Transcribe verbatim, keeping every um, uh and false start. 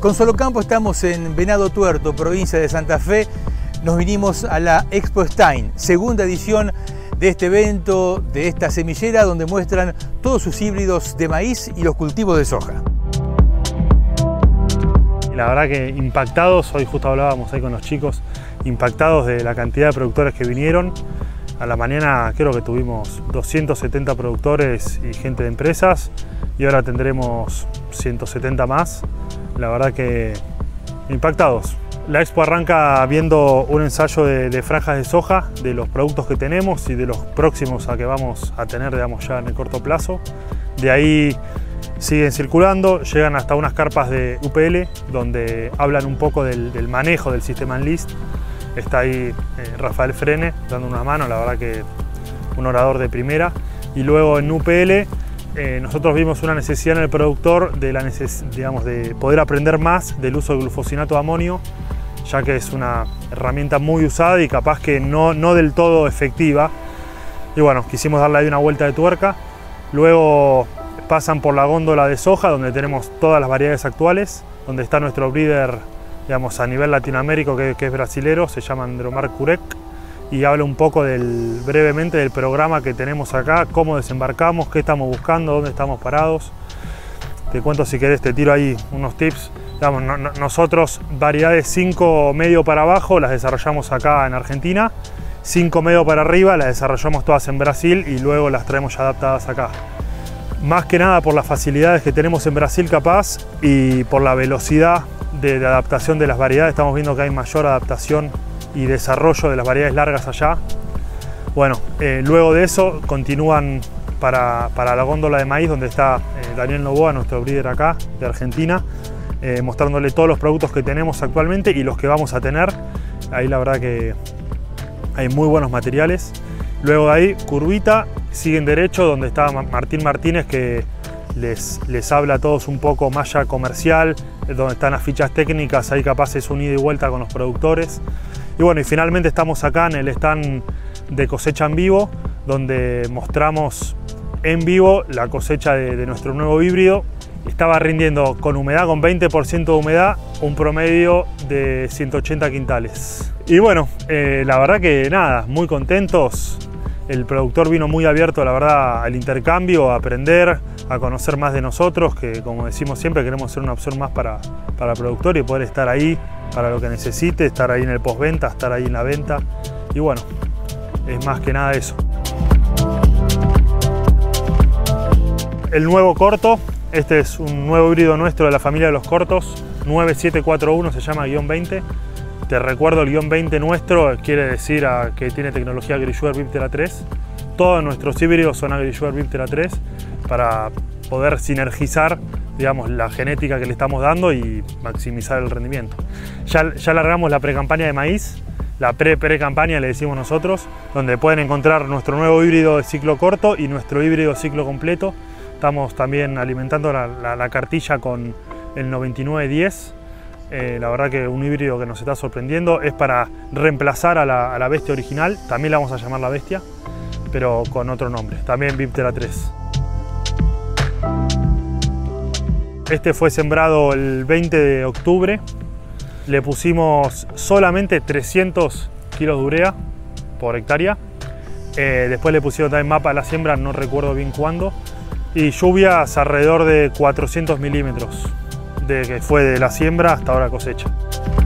Con Solocampo estamos en Venado Tuerto, provincia de Santa Fe. Nos vinimos a la Expo Stein, segunda edición de este evento, de esta semillera, donde muestran todos sus híbridos de maíz y los cultivos de soja. La verdad que impactados, hoy justo hablábamos ahí con los chicos, impactados de la cantidad de productores que vinieron. A la mañana creo que tuvimos doscientos setenta productores y gente de empresas, y ahora tendremos ciento setenta más. La verdad que impactados. La expo arranca viendo un ensayo de, de franjas de soja, de los productos que tenemos y de los próximos a que vamos a tener, digamos, ya en el corto plazo. De ahí siguen circulando, llegan hasta unas carpas de U P L, donde hablan un poco del, del manejo del sistema Enlist. Está ahí eh, Rafael Frene dando una mano, la verdad que un orador de primera. Y luego en U P L eh, nosotros vimos una necesidad en el productor de, la neces digamos, de poder aprender más del uso del glufosinato de amonio, ya que es una herramienta muy usada y capaz que no, no del todo efectiva. Y bueno, quisimos darle ahí una vuelta de tuerca. Luego pasan por la góndola de soja, donde tenemos todas las variedades actuales, donde está nuestro breeder, digamos, a nivel latinoamérico, que, que es brasilero, se llama Andromar Curec, y habla un poco del, brevemente del programa que tenemos acá, cómo desembarcamos, qué estamos buscando, dónde estamos parados. Te cuento, si querés, te tiro ahí unos tips. Digamos, no, no, nosotros variedades cinco medio para abajo las desarrollamos acá en Argentina, cinco medio para arriba las desarrollamos todas en Brasil y luego las traemos ya adaptadas acá. Más que nada por las facilidades que tenemos en Brasil capaz y por la velocidad de, de adaptación de las variedades. Estamos viendo que hay mayor adaptación y desarrollo de las variedades largas allá. Bueno, eh, luego de eso continúan para, para la góndola de maíz, donde está eh, Daniel Novoa, nuestro breeder acá de Argentina, eh, mostrándole todos los productos que tenemos actualmente y los que vamos a tener. Ahí la verdad que hay muy buenos materiales. Luego de ahí, curvita, siguen derecho, donde está Martín Martínez, que les, les habla a todos un poco más ya comercial, donde están las fichas técnicas, ahí capaz es un ida y vuelta con los productores. Y bueno, y finalmente estamos acá en el stand de cosecha en vivo, donde mostramos en vivo la cosecha de, de nuestro nuevo híbrido. Estaba rindiendo con humedad, con veinte por ciento de humedad, un promedio de ciento ochenta quintales. Y bueno, eh, la verdad que nada, muy contentos. El productor vino muy abierto, la verdad, al intercambio, a aprender, a conocer más de nosotros, que como decimos siempre, queremos ser una opción más para, para el productor y poder estar ahí para lo que necesite, estar ahí en el postventa, estar ahí en la venta. Y bueno, es más que nada eso. El nuevo corto, este es un nuevo híbrido nuestro de la familia de los cortos, nueve siete cuatro uno, se llama guión veinte. Te recuerdo, el guión veinte nuestro quiere decir a, que tiene tecnología AgriSugar Viptera tres. Todos nuestros híbridos son AgriSugar Viptera tres para poder sinergizar, digamos, la genética que le estamos dando y maximizar el rendimiento. Ya, ya largamos la pre-campaña de maíz, la pre-pre-campaña le decimos nosotros, donde pueden encontrar nuestro nuevo híbrido de ciclo corto y nuestro híbrido de ciclo completo. Estamos también alimentando la, la, la cartilla con el noventa y nueve diez. Eh, la verdad que un híbrido que nos está sorprendiendo, es para reemplazar a la, a la bestia original, también la vamos a llamar la bestia, pero con otro nombre, también Viptera tres. Este fue sembrado el veinte de octubre, le pusimos solamente trescientos kilos de urea por hectárea, eh, después le pusieron también mapa a la siembra, no recuerdo bien cuándo, y lluvias alrededor de cuatrocientos milímetros. De que fue de la siembra hasta ahora cosecha.